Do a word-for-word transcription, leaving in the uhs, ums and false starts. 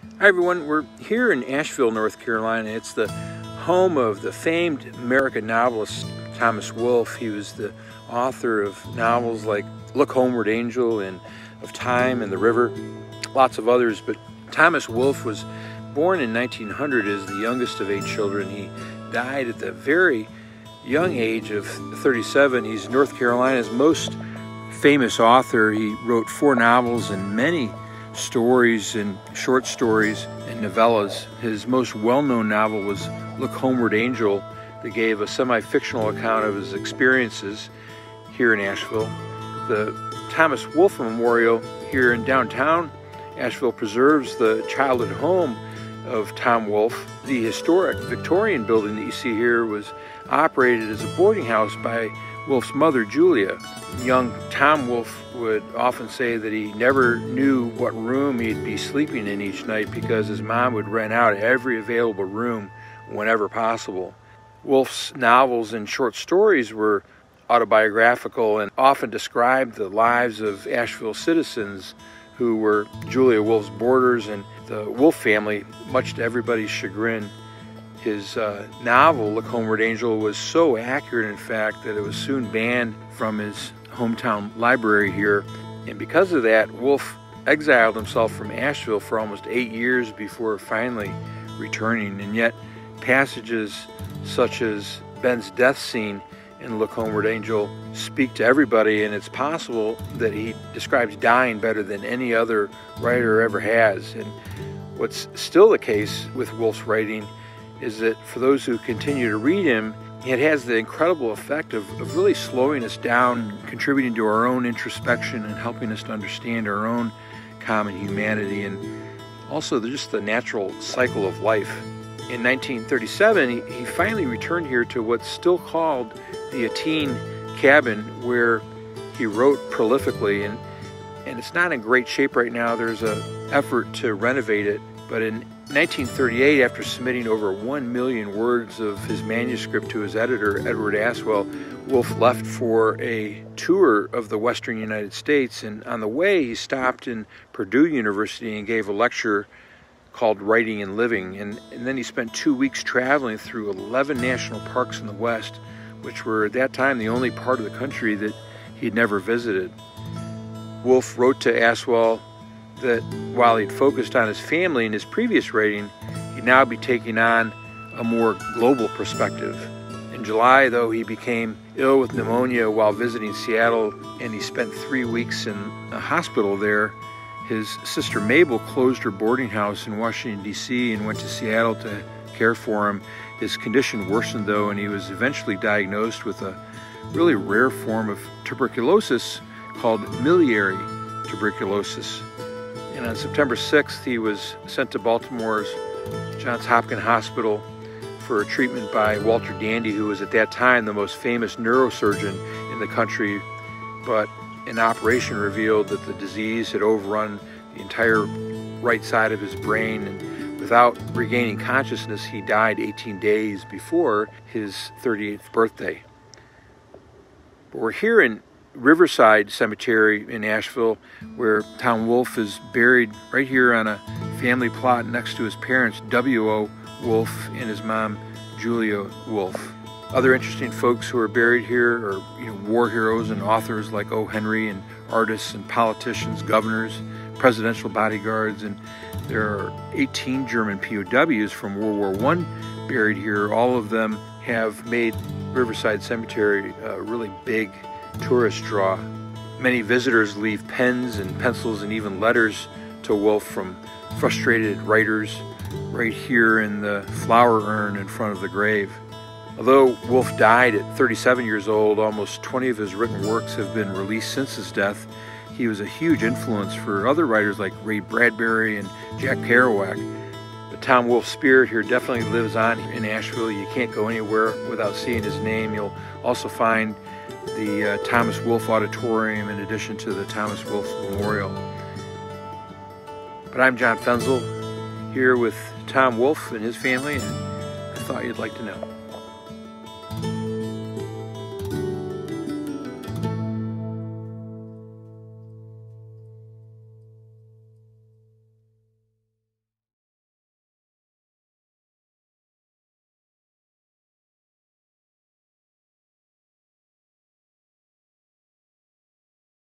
Hi everyone, we're here in Asheville, North Carolina. It's the home of the famed American novelist Thomas Wolfe. He was the author of novels like Look Homeward Angel and Of Time and the River, lots of others. But Thomas Wolfe was born in nineteen hundred as the youngest of eight children. He died at the very young age of thirty-seven. He's North Carolina's most famous author. He wrote four novels and many stories and short stories and novellas. His most well-known novel was Look Homeward Angel, that gave a semi-fictional account of his experiences here in Asheville. The Thomas Wolfe Memorial here in downtown Asheville preserves the childhood home of Tom Wolfe. The historic Victorian building that you see here was operated as a boarding house by Wolfe's mother, Julia. Young Tom Wolfe would often say that he never knew what room he'd be sleeping in each night because his mom would rent out every available room whenever possible. Wolfe's novels and short stories were autobiographical and often described the lives of Asheville citizens who were Julia Wolfe's boarders and the Wolfe family, much to everybody's chagrin. His uh, novel, Look Homeward Angel, was so accurate, in fact, that it was soon banned from his hometown library here. And because of that, Wolfe exiled himself from Asheville for almost eight years before finally returning. And yet, passages such as Ben's death scene in Look Homeward Angel speak to everybody, and it's possible that he describes dying better than any other writer ever has. And what's still the case with Wolfe's writing is that for those who continue to read him, it has the incredible effect of, of really slowing us down, contributing to our own introspection and helping us to understand our own common humanity and also just the natural cycle of life. In nineteen thirty-seven, he, he finally returned here to what's still called the Atene Cabin, where he wrote prolifically, and, and it's not in great shape right now. There's an effort to renovate it, but in nineteen thirty-eight, after submitting over one million words of his manuscript to his editor, Edward Aswell, Wolfe left for a tour of the western United States, and on the way he stopped in Purdue University and gave a lecture called Writing and Living, and, and then he spent two weeks traveling through eleven national parks in the West, which were at that time the only part of the country that he'd never visited. Wolfe wrote to Aswell that while he'd focused on his family in his previous writing, he'd now be taking on a more global perspective. In July, though, he became ill with pneumonia while visiting Seattle, and he spent three weeks in a hospital there. His sister Mabel closed her boarding house in Washington, D C and went to Seattle to care for him. His condition worsened, though, and he was eventually diagnosed with a really rare form of tuberculosis called miliary tuberculosis. And on September sixth, he was sent to Baltimore's Johns Hopkins Hospital for treatment by Walter Dandy, who was at that time the most famous neurosurgeon in the country. But an operation revealed that the disease had overrun the entire right side of his brain, and without regaining consciousness, he died eighteen days before his thirty-eighth birthday. But we're here in Riverside Cemetery in Asheville, where Tom Wolfe is buried right here on a family plot next to his parents, W O Wolfe, and his mom, Julia Wolfe. Other interesting folks who are buried here are you know, war heroes and authors like O. Henry, and artists and politicians, governors, presidential bodyguards, and there are eighteen German P O Ws from World War One buried here. All of them have made Riverside Cemetery a really big tourist draw. Many visitors leave pens and pencils and even letters to Wolfe from frustrated writers right here in the flower urn in front of the grave. Although Wolfe died at thirty-seven years old, almost twenty of his written works have been released since his death. He was a huge influence for other writers like Ray Bradbury and Jack Kerouac. But Tom Wolfe's spirit here definitely lives on in Asheville. You can't go anywhere without seeing his name. You'll also find the uh, Thomas Wolfe Auditorium in addition to the Thomas Wolfe Memorial. But I'm John Fenzel here with Tom Wolfe and his family, and I thought you'd like to know.